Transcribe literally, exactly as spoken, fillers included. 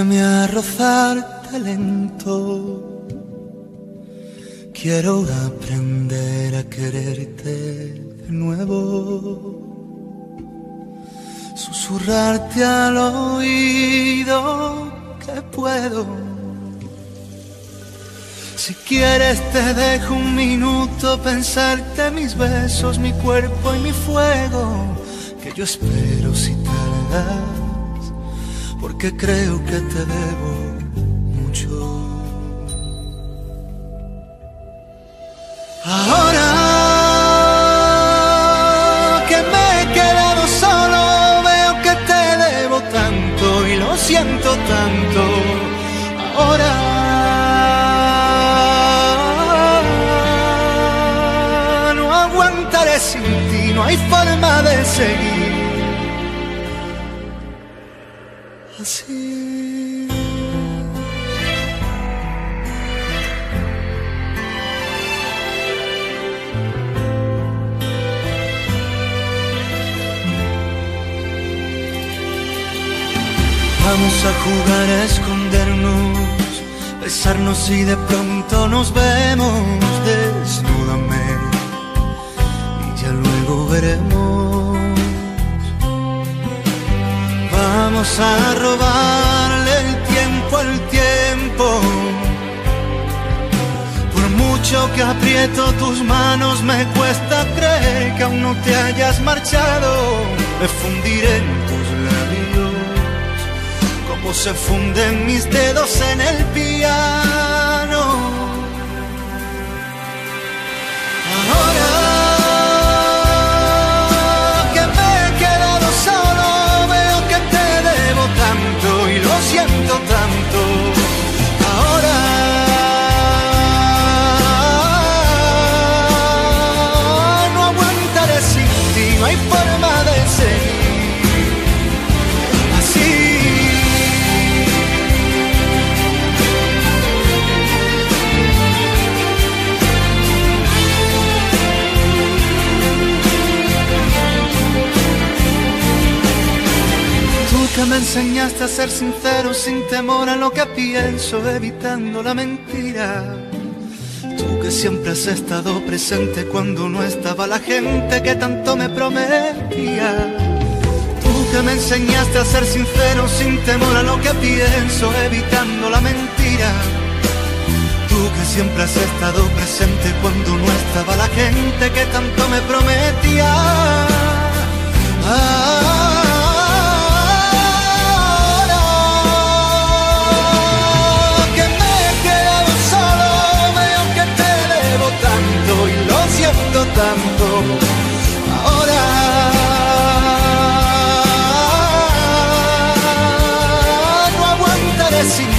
Enséñame a rozarte lento. Quiero aprender a quererte de nuevo. Susurrarte al oído que puedo. Si quieres te dejo un minuto pensarte mis besos, mi cuerpo y mi fuego. Que yo espero si tardas, porque creo que te debo mucho. Ahora que me he quedado solo, veo que te debo tanto y lo siento tanto. Ahora no aguantaré sin ti, no hay forma de seguir así. Vamos a jugar a escondernos, besarnos y de pronto nos vemos. Desnúdame y ya luego veremos. Vamos a robarle el tiempo al tiempo. Por mucho que aprieto tus manos, me cuesta creer que aún no te hayas marchado. Me fundiré en tus labios como se funden mis dedos en el piano. Ahora que me he quedado solo, veo que te debo tanto y lo siento tanto. Ahora no aguantaré sin ti, no hay forma de seguir así. Que me enseñaste a ser sincero sin temor a lo que pienso, evitando la mentira. Tú que siempre has estado presente cuando no estaba la gente que tanto me prometía. Tú que me enseñaste a ser sincero sin temor a lo que pienso, evitando la mentira. Tú que siempre has estado presente cuando no estaba la gente que tanto me prometía. Ah, y lo siento tanto. Ahora no aguantaré sin